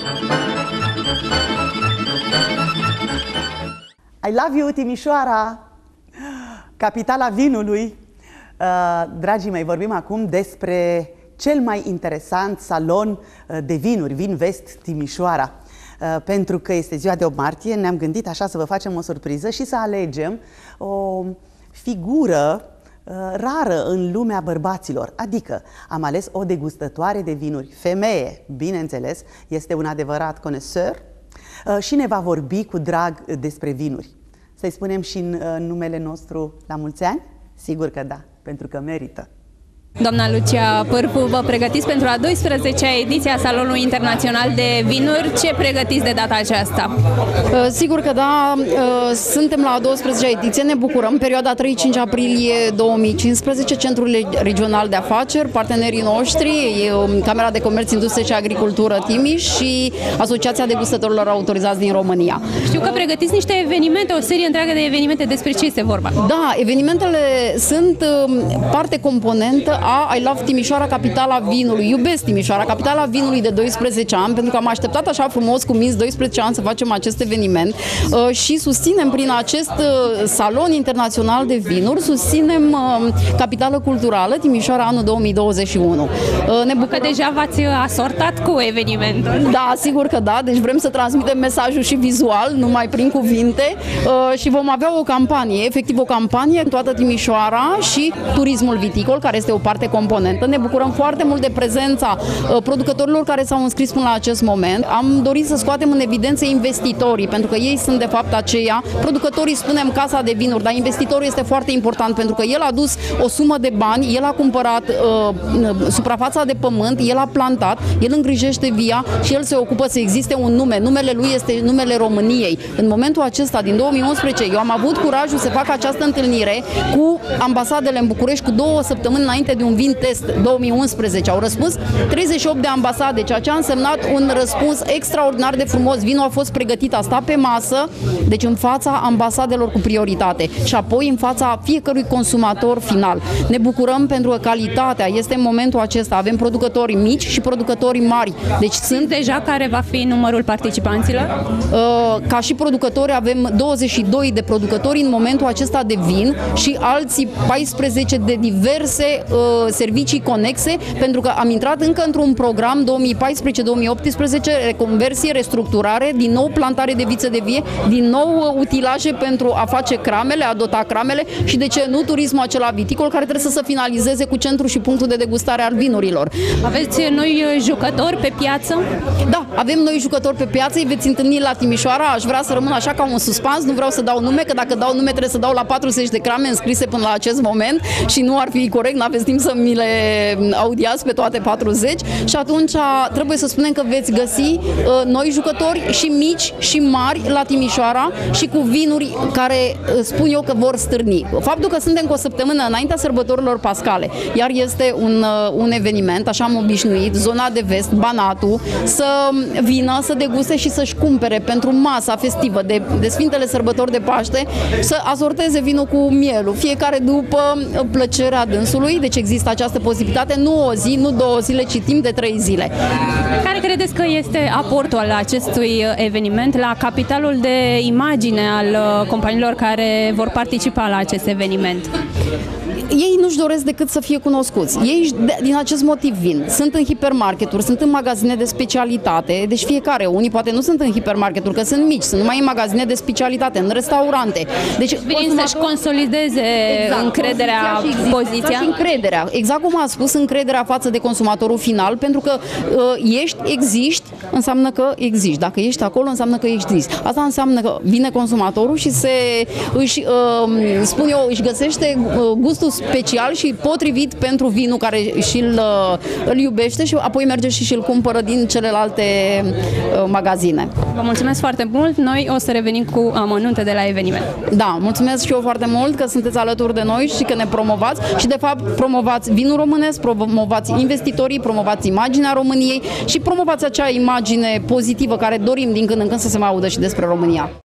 I love you, Timișoara, capitala vinului. Dragii mei, vorbim acum despre cel mai interesant salon de vinuri, Vinvest Timișoara. Pentru că este ziua de 8 martie, ne-am gândit așa să vă facem o surpriză și să alegem o figură rară în lumea bărbaților. Adică am ales o degustătoare de vinuri, femeie, bineînțeles, este un adevărat coneseur și ne va vorbi cu drag despre vinuri. Să-i spunem și în numele nostru la mulți ani? Sigur că da, pentru că merită. Doamna Lucia Pârvu, vă pregătiți pentru a 12-a ediție a Salonului Internațional de Vinuri. Ce pregătiți de data aceasta? Sigur că da, suntem la a 12-a ediție, ne bucurăm. Perioada 3-5 aprilie 2015, Centrul Regional de Afaceri, partenerii noștri, Camera de Comerț, Industrie și Agricultură Timiș și Asociația Degustătorilor Autorizați din România. Știu că pregătiți niște evenimente, o serie întreagă de evenimente. Despre ce este vorba? Da, evenimentele sunt parte componentă a I Love Timișoara, capitala vinului. Iubesc Timișoara, capitala vinului de 12 ani, pentru că am așteptat așa frumos cu minți 12 ani să facem acest eveniment și susținem prin acest salon internațional de vinuri, susținem capitala culturală Timișoara anul 2021. Ne bucură că deja v-ați asortat cu evenimentul. Da, sigur că da, deci vrem să transmitem mesajul și vizual, numai prin cuvinte și vom avea o campanie, efectiv o campanie în toată Timișoara și turismul viticol, care este o parte componentă. Ne bucurăm foarte mult de prezența producătorilor care s-au înscris până la acest moment. Am dorit să scoatem în evidență investitorii, pentru că ei sunt de fapt aceia. Producătorii spunem casa de vinuri, dar investitorul este foarte important pentru că el a dus o sumă de bani, el a cumpărat suprafața de pământ, el a plantat, el îngrijește via și el se ocupă să existe un nume. Numele lui este numele României. În momentul acesta, din 2011, eu am avut curajul să fac această întâlnire cu ambasadele în București cu 2 săptămâni înainte de un vin test 2011. Au răspuns 38 de ambasade, ceea ce a însemnat un răspuns extraordinar de frumos. Vinul a fost pregătit, a stat pe masă, deci în fața ambasadelor cu prioritate și apoi în fața fiecărui consumator final. Ne bucurăm pentru că calitatea este în momentul acesta. Avem producători mici și producători mari. Deci sunt deja care va fi numărul participanților? Ca și producători avem 22 de producători în momentul acesta de vin și alții 14 de diverse servicii conexe, pentru că am intrat încă într-un program 2014-2018, reconversie, restructurare, din nou plantare de viță de vie, din nou utilaje pentru a face cramele, a dota cramele și de ce nu turismul acela viticol care trebuie să se finalizeze cu centru și punctul de degustare al vinurilor. Aveți noi jucători pe piață? Da, avem noi jucători pe piață, îi veți întâlni la Timișoara, aș vrea să rămân așa ca un suspans, nu vreau să dau nume, că dacă dau nume trebuie să dau la 40 de crame înscrise până la acest moment și nu ar fi corect, n-aveți timp să mi le audiați pe toate 40 și atunci trebuie să spunem că veți găsi noi jucători și mici și mari la Timișoara și cu vinuri care spun eu că vor stârni. Faptul că suntem cu o săptămână înaintea sărbătorilor pascale, iar este un eveniment, așa am obișnuit, zona de vest, Banatul, să vină, să deguste și să-și cumpere pentru masa festivă de Sfintele Sărbători de Paște, să asorteze vinul cu mielul, fiecare după plăcerea dânsului, deci există această posibilitate, nu o zi, nu 2 zile, ci timp de 3 zile. Care credeți că este aportul al acestui eveniment la capitalul de imagine al companiilor care vor participa la acest eveniment? Ei nu-și doresc decât să fie cunoscuți. Ei din acest motiv vin. Sunt în hipermarketuri, sunt în magazine de specialitate, deci fiecare, unii poate nu sunt în hipermarketuri, că sunt mici, sunt numai în magazine de specialitate, în restaurante. Deci vin să-și consolideze încrederea, poziția. Și încrederea. Exact cum a spus, încrederea față de consumatorul final, pentru că existi, înseamnă că existi. Dacă ești acolo, înseamnă că existi. Asta înseamnă că vine consumatorul și își găsește gustul special și potrivit pentru vinul care îl iubește și apoi merge și îl cumpără din celelalte magazine. Vă mulțumesc foarte mult, noi o să revenim cu amănunte de la eveniment. Da, mulțumesc și eu foarte mult că sunteți alături de noi și că ne promovați și de fapt promovați vinul românesc, promovați investitorii, promovați imaginea României și promovați acea imagine pozitivă care dorim din când în când să se mai audă și despre România.